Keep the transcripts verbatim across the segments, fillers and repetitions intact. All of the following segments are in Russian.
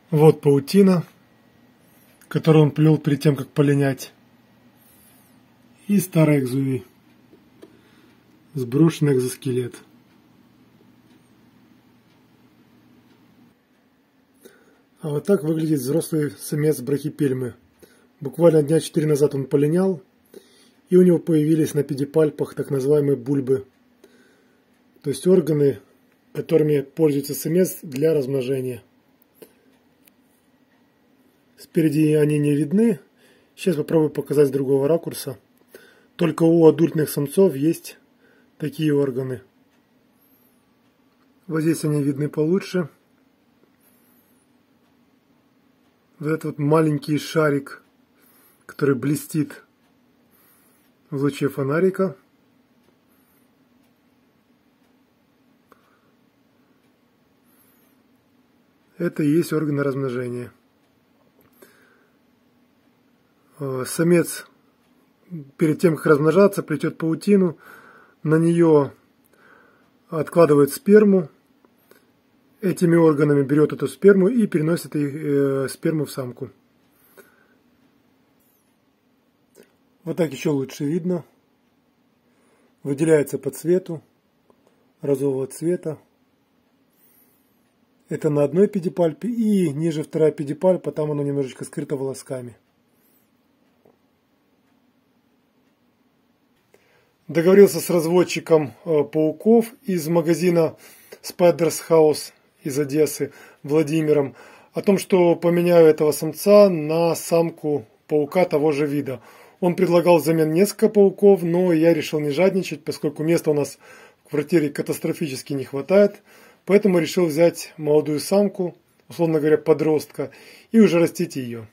Вот паутина, которую он плел перед тем, как полинять. И старый экзувий. Сброшенный экзоскелет. А вот так выглядит взрослый самец брахипельмы. Буквально дня четыре назад он полинял, и у него появились на педипальпах так называемые бульбы. То есть органы, которыми пользуется самец для размножения. Спереди они не видны. Сейчас попробую показать с другого ракурса. Только у адультных самцов есть такие органы. Вот здесь они видны получше. Вот этот вот маленький шарик, который блестит в луче фонарика. Это и есть органы размножения. Самец перед тем, как размножаться, плетет паутину, на нее откладывает сперму, этими органами берет эту сперму и переносит их, э, сперму в самку. Вот так еще лучше видно. Выделяется по цвету, розового цвета. Это на одной педипальпе, и ниже вторая педипальпа, там оно немножечко скрыто волосками. Договорился с разводчиком э, пауков из магазина Spiders House из Одессы, Владимиром, о том, что поменяю этого самца на самку паука того же вида. Он предлагал взамен несколько пауков, но я решил не жадничать, поскольку места у нас в квартире катастрофически не хватает. Поэтому решил взять молодую самку, условно говоря, подростка, и уже растить ее.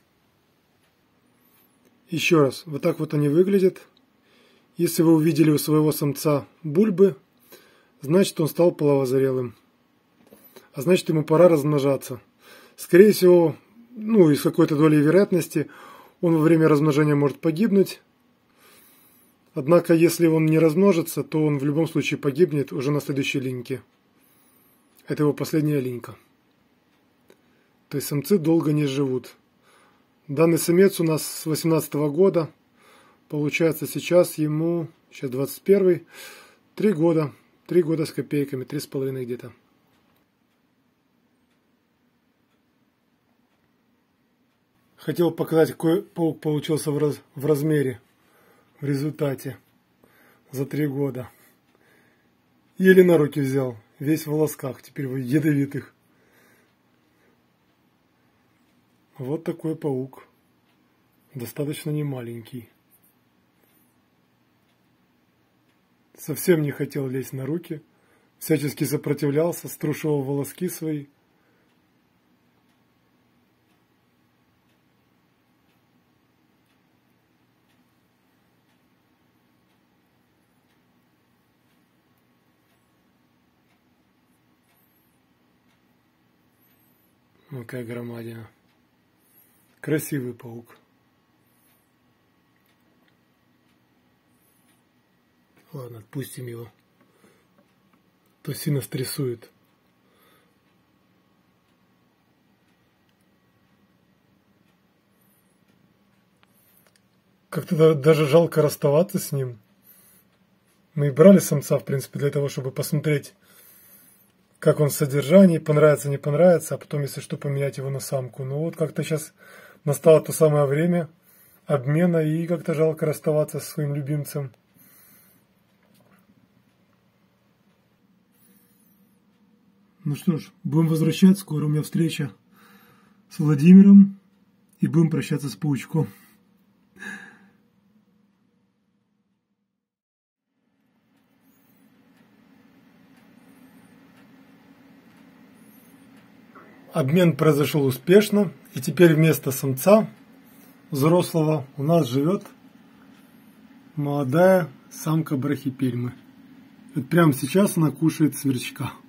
Еще раз, вот так вот они выглядят. Если вы увидели у своего самца бульбы, значит, он стал половозрелым. А значит, ему пора размножаться. Скорее всего, ну и с какой-то долей вероятности, он во время размножения может погибнуть. Однако, если он не размножится, то он в любом случае погибнет уже на следующей линьке. Это его последняя линька. То есть самцы долго не живут. Данный самец у нас с восемнадцатого года. Получается, сейчас ему, сейчас двадцать первый, три года. Три года с копейками, три с половиной где-то. Хотел показать, какой паук получился в, раз, в размере, в результате, за три года. Еле на руки взял, весь в волосках, теперь в ядовитых. Вот такой паук, достаточно немаленький. Совсем не хотел лезть на руки, всячески сопротивлялся, струшивал волоски свои. Ну, какая громадина. Красивый паук. Ладно, отпустим его. То сильно стрессует. Как-то даже жалко расставаться с ним. Мы и брали самца, в принципе, для того, чтобы посмотреть, как он в содержании, понравится, не понравится, а потом, если что, поменять его на самку. Но вот как-то сейчас настало то самое время обмена, и как-то жалко расставаться со своим любимцем. Ну что ж, будем возвращать. Скоро у меня встреча с Владимиром, и будем прощаться с паучком. Обмен произошел успешно, и теперь вместо самца взрослого у нас живет молодая самка брахипельмы. Вот прямо сейчас она кушает сверчка.